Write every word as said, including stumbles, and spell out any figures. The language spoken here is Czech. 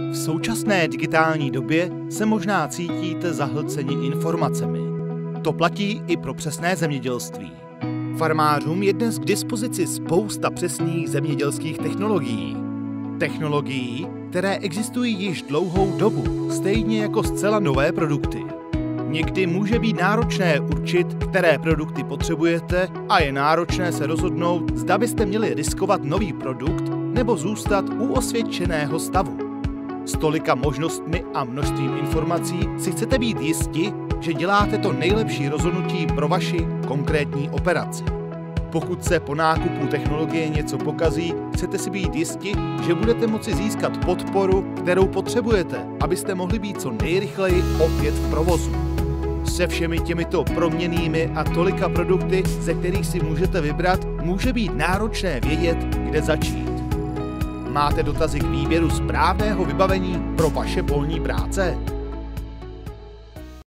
V současné digitální době se možná cítíte zahlceni informacemi. To platí i pro přesné zemědělství. Farmářům je dnes k dispozici spousta přesných zemědělských technologií. Technologií, které existují již dlouhou dobu, stejně jako zcela nové produkty. Někdy může být náročné určit, které produkty potřebujete, a je náročné se rozhodnout, zda byste měli riskovat nový produkt nebo zůstat u osvědčeného stavu. S tolika možnostmi a množstvím informací si chcete být jisti, že děláte to nejlepší rozhodnutí pro vaši konkrétní operaci. Pokud se po nákupu technologie něco pokazí, chcete si být jisti, že budete moci získat podporu, kterou potřebujete, abyste mohli být co nejrychleji opět v provozu. Se všemi těmito proměnnými a tolika produkty, ze kterých si můžete vybrat, může být náročné vědět, kde začít. Máte dotazy k výběru správného vybavení pro vaše polní práce?